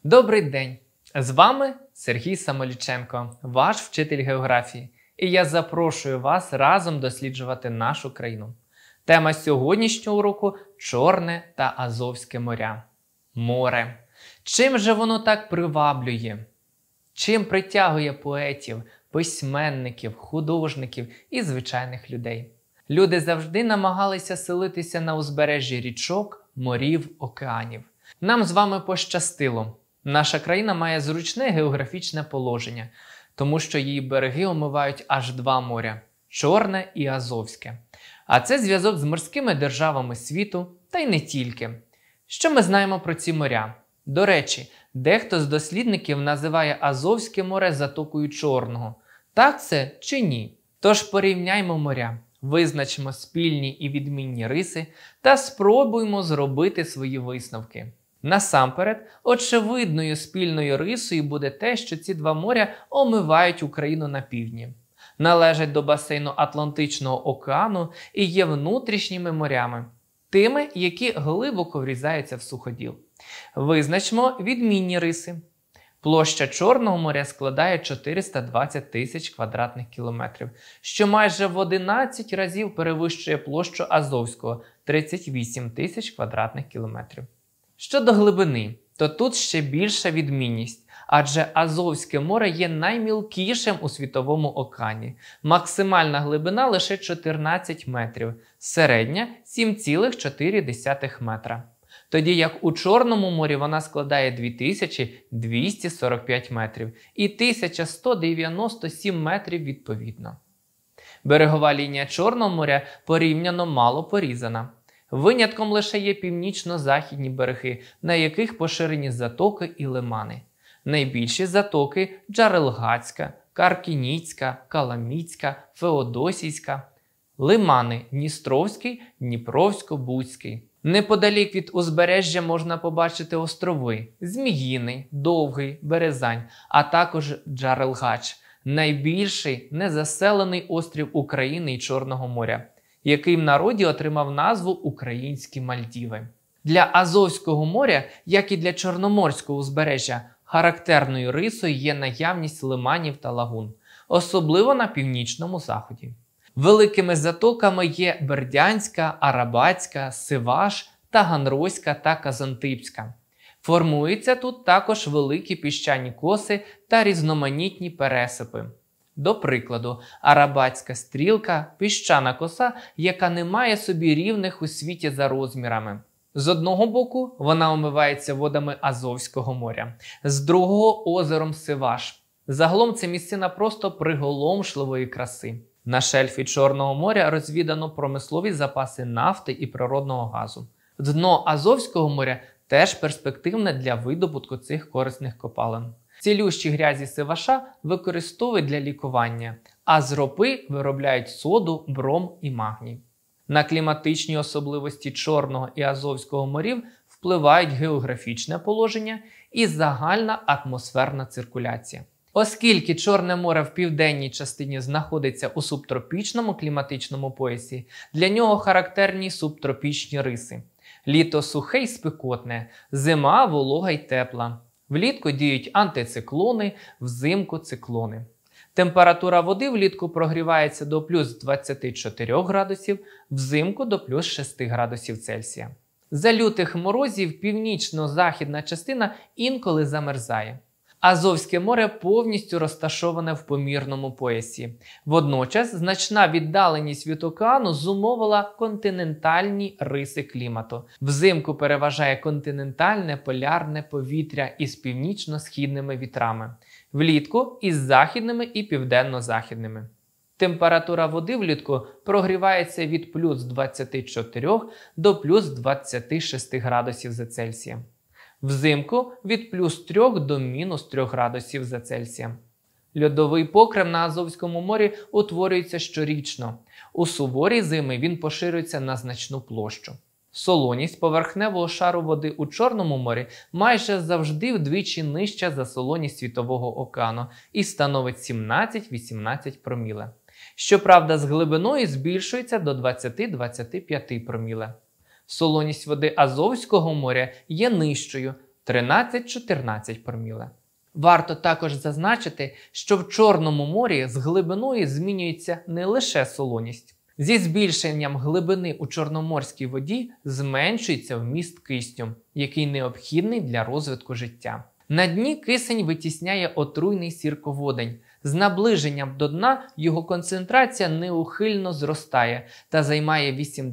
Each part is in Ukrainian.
Добрий день! З вами Сергій Самоліченко, ваш вчитель географії. І я запрошую вас разом досліджувати нашу країну. Тема сьогоднішнього уроку – Чорне та Азовське моря. Море. Чим же воно так приваблює? Чим притягує поетів, письменників, художників і звичайних людей? Люди завжди намагалися селитися на узбережжі річок, морів, океанів. Нам з вами пощастило. Наша країна має зручне географічне положення, тому що її береги омивають аж два моря – Чорне і Азовське. А це зв'язок з морськими державами світу, та й не тільки. Що ми знаємо про ці моря? До речі, дехто з дослідників називає Азовське море затокою Чорного. Так це чи ні? Тож порівняймо моря, визначимо спільні і відмінні риси та спробуємо зробити свої висновки. Насамперед, очевидною спільною рисою буде те, що ці два моря омивають Україну на півдні. Належать до басейну Атлантичного океану і є внутрішніми морями, тими, які глибоко врізаються в суходіл. Визначмо відмінні риси. Площа Чорного моря складає 420 тисяч квадратних кілометрів, що майже в 11 разів перевищує площу Азовського – 38 тисяч квадратних кілометрів. Щодо глибини, то тут ще більша відмінність, адже Азовське море є наймілкішим у світовому океані. Максимальна глибина лише 14 метрів, середня – 7,4 метра. Тоді як у Чорному морі вона складає 2245 метрів і 1197 метрів відповідно. Берегова лінія Чорного моря порівняно мало порізана. Винятком лише є північно-західні береги, на яких поширені затоки і лимани. Найбільші затоки – Джарелгацька, Каркініцька, Каламіцька, Феодосійська. Лимани – Дністровський, Дніпровсько-Бузький. Неподалік від узбережжя можна побачити острови – Зміїний, Довгий, Березань, а також Джарелгач – найбільший незаселений острів України і Чорного моря, який в народі отримав назву Українські Мальдіви. Для Азовського моря, як і для Чорноморського узбережжя, характерною рисою є наявність лиманів та лагун, особливо на північному заході. Великими затоками є Бердянська, Арабатська, Сиваш, Таганрозька та Казантипська. Формуються тут також великі піщані коси та різноманітні пересипи. До прикладу, Арабатська стрілка – піщана коса, яка не має собі рівних у світі за розмірами. З одного боку вона омивається водами Азовського моря, з другого – озером Сиваш. Загалом це місцина просто приголомшливої краси. На шельфі Чорного моря розвідано промислові запаси нафти і природного газу. Дно Азовського моря теж перспективне для видобутку цих корисних копалин. Цілющі грязі Сиваша використовують для лікування, а з ропи виробляють соду, бром і магній. На кліматичні особливості Чорного і Азовського морів впливають географічне положення і загальна атмосферна циркуляція. Оскільки Чорне море в південній частині знаходиться у субтропічному кліматичному поясі, для нього характерні субтропічні риси. Літо сухе й спекотне, зима волога й тепла. Влітку діють антициклони, взимку циклони. Температура води влітку прогрівається до плюс 24 градусів, взимку до плюс 6 градусів Цельсія. За лютих морозів північно-західна частина інколи замерзає. Азовське море повністю розташоване в помірному поясі. Водночас значна віддаленість від океану зумовила континентальні риси клімату. Взимку переважає континентальне полярне повітря із північно-східними вітрами. Влітку із західними і південно-західними. Температура води влітку прогрівається від плюс 24 до плюс 26 градусів за Цельсієм. Взимку від плюс 3 до мінус 3 градусів за Цельсієм. Льодовий покрив на Азовському морі утворюється щорічно. У суворі зими він поширюється на значну площу. Солоність поверхневого шару води у Чорному морі майже завжди вдвічі нижча за солоність Світового океану і становить 17-18 проміле. Щоправда, з глибиною збільшується до 20-25 проміле. Солоність води Азовського моря є нижчою, 13-14 проміле. Варто також зазначити, що в Чорному морі з глибиною змінюється не лише солоність. Зі збільшенням глибини у Чорноморській воді зменшується вміст кисню, який необхідний для розвитку життя. На дні кисень витісняє отруйний сірководень. З наближенням до дна його концентрація неухильно зростає та займає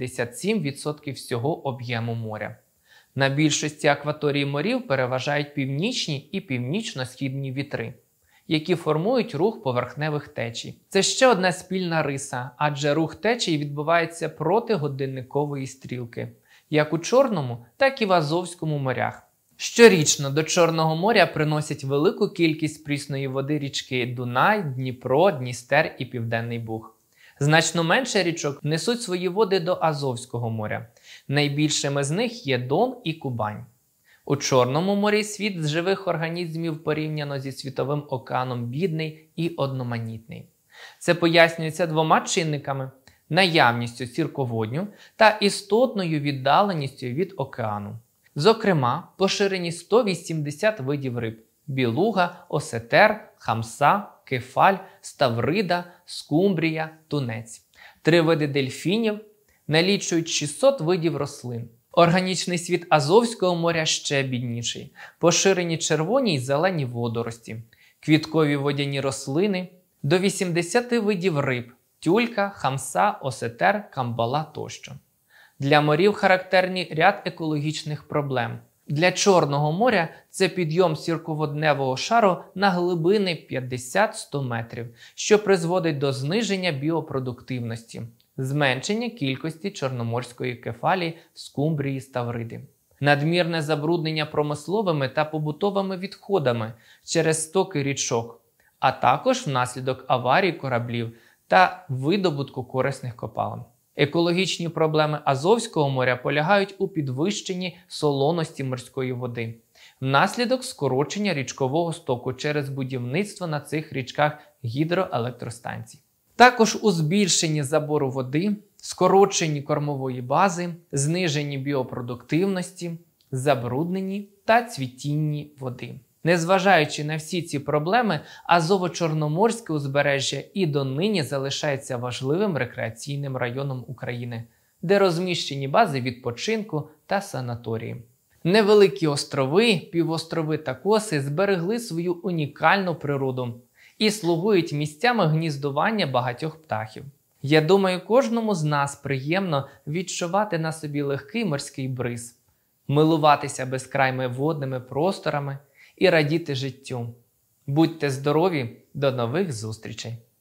87% всього об'єму моря. На більшості акваторій морів переважають північні і північно-східні вітри, які формують рух поверхневих течій. Це ще одна спільна риса, адже рух течій відбувається проти годинникової стрілки, як у Чорному, так і в Азовському морях. Щорічно до Чорного моря приносять велику кількість прісної води річки Дунай, Дніпро, Дністер і Південний Буг. Значно менше річок несуть свої води до Азовського моря. Найбільшими з них є Дон і Кубань. У Чорному морі світ живих організмів порівняно зі Світовим океаном бідний і одноманітний. Це пояснюється двома чинниками – наявністю сірководню та істотною віддаленістю від океану. Зокрема, поширені 180 видів риб – білуга, осетер, хамса, кефаль, ставрида, скумбрія, тунець. 3 види дельфінів, налічують 600 видів рослин. Органічний світ Азовського моря ще бідніший. Поширені червоні й зелені водорості, квіткові водяні рослини, до 80 видів риб – тюлька, хамса, осетер, камбала тощо. Для морів характерні ряд екологічних проблем. Для Чорного моря це підйом сірководневого шару на глибини 50-100 метрів, що призводить до зниження біопродуктивності, зменшення кількості чорноморської кефалії, скумбрії, ставриди. Надмірне забруднення промисловими та побутовими відходами через стоки річок, а також внаслідок аварій кораблів та видобутку корисних копалин. Екологічні проблеми Азовського моря полягають у підвищенні солоності морської води, внаслідок скорочення річкового стоку через будівництво на цих річках гідроелектростанцій. Також у збільшенні забору води, скороченні кормової бази, зниженні біопродуктивності, забрудненні та цвітінні води. Незважаючи на всі ці проблеми, Азово-Чорноморське узбережжя і донині залишається важливим рекреаційним районом України, де розміщені бази відпочинку та санаторії. Невеликі острови, півострови та коси зберегли свою унікальну природу і слугують місцями гніздування багатьох птахів. Я думаю, кожному з нас приємно відчувати на собі легкий морський бриз, милуватися безкрайними водними просторами і радіти життю. Будьте здорові! До нових зустрічей!